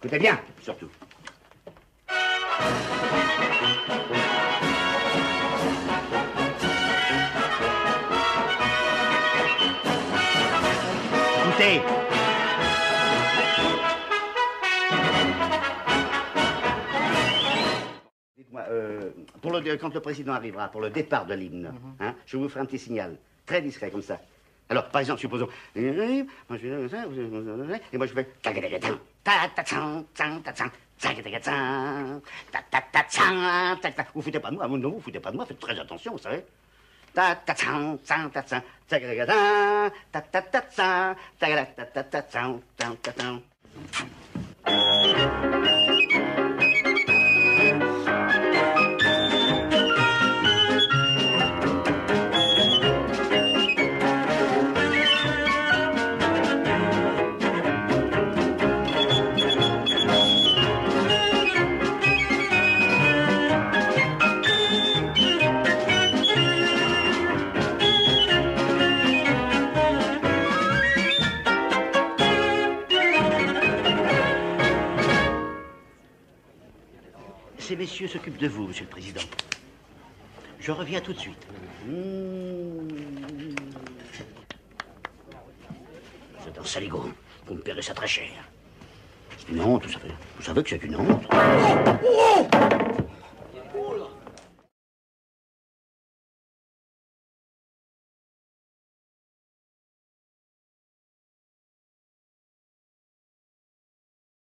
Écoutez bien, surtout. Écoutez. Dites-moi, quand le président arrivera pour le départ de l'hymne, hein, je vous ferai un petit signal, très discret comme ça. Alors, par exemple, supposons... Et moi, je fais... Vous foutez pas de moi, non, vous foutez pas de moi, faites très attention, vous savez. Ces messieurs s'occupent de vous, Monsieur le Président. Je reviens tout de suite. C'est un saligon. Vous me paierez ça très cher. C'est une honte, vous savez. Vous savez que c'est une honte.